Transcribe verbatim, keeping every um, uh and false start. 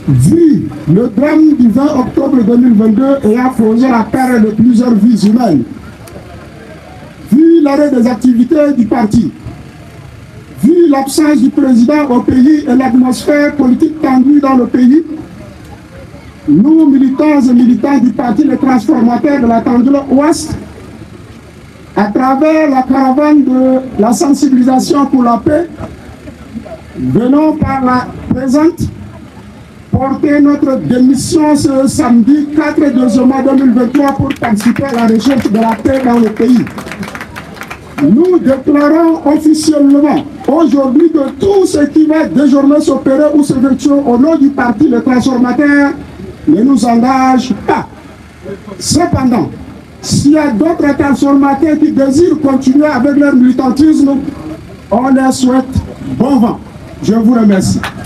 vu le drame du vingt octobre deux mille vingt-deux ayant causé la perte de plusieurs vies humaines, vu l'arrêt des activités du parti, vu l'absence du président au pays et l'atmosphère politique tendue dans le pays, nous, militants et militants du parti Les Transformateurs de la Tendule Ouest, à travers la caravane de la sensibilisation pour la paix, venons par la présente porter notre démission ce samedi quatre mois deux mille vingt-trois pour participer à la recherche de la paix dans le pays. Nous déclarons officiellement aujourd'hui que tout ce qui va désormais s'opérer ou s'effectuer au nom du parti Les Transformateurs ne nous engage pas. Cependant, s'il y a d'autres transformateurs qui désirent continuer avec leur militantisme, on leur souhaite bon vent. Je vous remercie.